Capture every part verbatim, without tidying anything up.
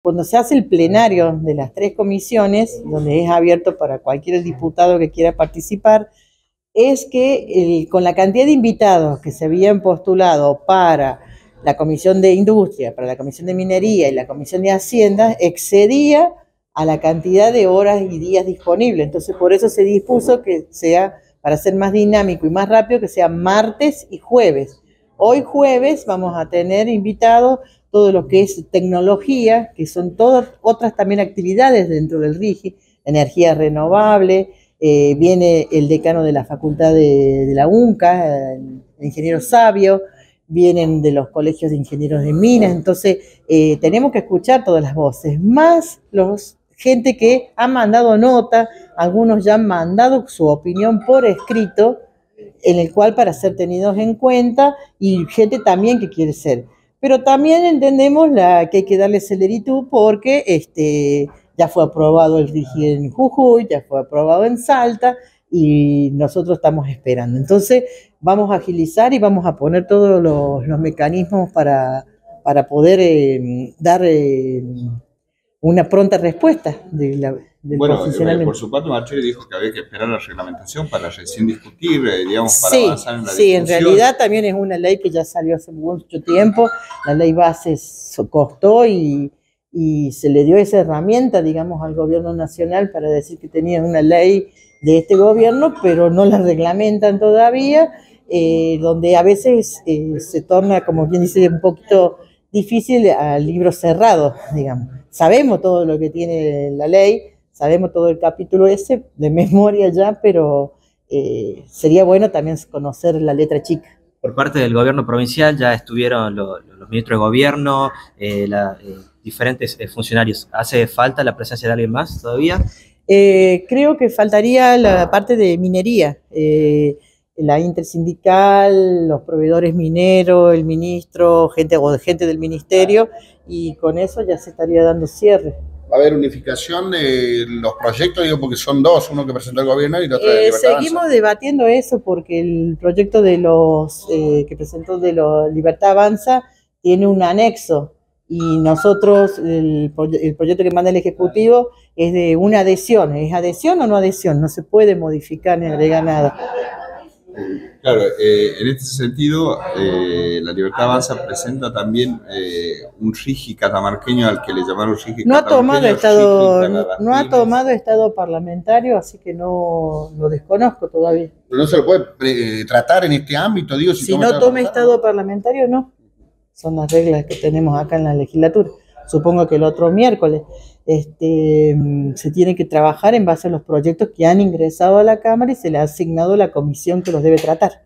cuando se hace el plenario de las tres comisiones, donde es abierto para cualquier diputado que quiera participar, es que el, con la cantidad de invitados que se habían postulado para la Comisión de Industria, para la Comisión de Minería y la Comisión de Hacienda, excedía a la cantidad de horas y días disponibles. Entonces, por eso se dispuso que sea, para ser más dinámico y más rápido, que sea martes y jueves. Hoy jueves vamos a tener invitados todo lo que es tecnología, que son todas otras también actividades dentro del RIGI, energía renovable, eh, viene el decano de la Facultad de, de la UNCA, el ingeniero Sabio, vienen de los colegios de ingenieros de minas, entonces eh, tenemos que escuchar todas las voces, más los gente que ha mandado nota, algunos ya han mandado su opinión por escrito, en el cual para ser tenidos en cuenta, y gente también que quiere ser. Pero también entendemos la, que hay que darle celeritud porque este, ya fue aprobado el RIGI en Jujuy, ya fue aprobado en Salta, y nosotros estamos esperando. Entonces vamos a agilizar y vamos a poner todos los, los mecanismos para, para poder eh, dar eh, una pronta respuesta de la, del bueno, posicionamiento. Eh, por su parte, Marchelli dijo que había que esperar la reglamentación para recién discutir, eh, digamos, para sí, avanzar en la sí, discusión. En realidad también es una ley que ya salió hace mucho tiempo, la ley base costó y, y se le dio esa herramienta, digamos, al gobierno nacional para decir que tenían una ley de este gobierno, pero no la reglamentan todavía, eh, donde a veces eh, se torna, como quien dice, un poquito difícil al libro cerrado, digamos. Sabemos todo lo que tiene la ley, sabemos todo el capítulo ese de memoria ya, pero eh, sería bueno también conocer la letra chica. Por parte del gobierno provincial ya estuvieron lo, los ministros de gobierno, eh, la, eh, diferentes eh, funcionarios. ¿Hace falta la presencia de alguien más todavía? Eh, creo que faltaría la parte de minería, eh, la intersindical, los proveedores mineros, el ministro, gente o gente del ministerio, y con eso ya se estaría dando cierre. ¿Va a haber unificación de los proyectos? Digo, porque son dos, uno que presentó el gobierno y el otro de eh, Libertad Seguimos Avanza. debatiendo eso porque el proyecto de los eh, que presentó de los Libertad Avanza tiene un anexo y nosotros, el, el proyecto que manda el Ejecutivo es de una adhesión. ¿Es adhesión o no adhesión? No se puede modificar ni agregar nada. Claro, eh, en este sentido, eh, la Libertad Avanza presenta también eh, un RIGI catamarqueño al que le llamaron RIGI no ha tomado estado no, no ha tomado estado parlamentario, así que no lo desconozco todavía. Pero no se lo puede eh, tratar en este ámbito, digo, si, si toma no estado toma estado parlamentario, no. Son las reglas que tenemos acá en la legislatura. Supongo que el otro miércoles este, se tiene que trabajar en base a los proyectos que han ingresado a la Cámara y se le ha asignado la comisión que los debe tratar.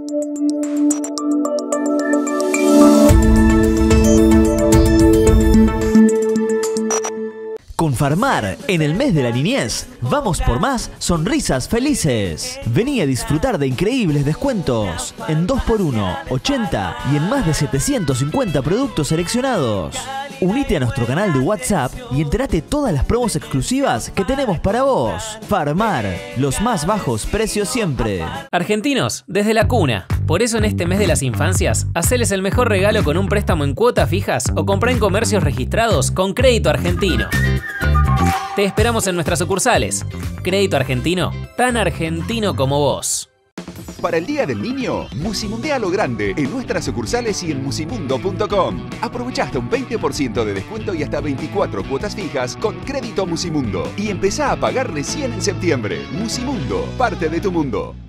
Con Farmar, en el mes de la niñez, vamos por más sonrisas felices. Vení a disfrutar de increíbles descuentos en dos por uno, ochenta y en más de setecientos cincuenta productos seleccionados. Unite a nuestro canal de WhatsApp y entérate todas las promos exclusivas que tenemos para vos. Farmar, los más bajos precios siempre. Argentinos, desde la cuna. Por eso en este mes de las infancias, haceles el mejor regalo con un préstamo en cuotas fijas o comprá en comercios registrados con Crédito Argentino. Te esperamos en nuestras sucursales. Crédito Argentino, tan argentino como vos. Para el Día del Niño, Musimunde a lo grande en nuestras sucursales y en musimundo punto com. Aprovecha hasta un veinte por ciento de descuento y hasta veinticuatro cuotas fijas con Crédito Musimundo. Y empezá a pagar recién en septiembre. Musimundo, parte de tu mundo.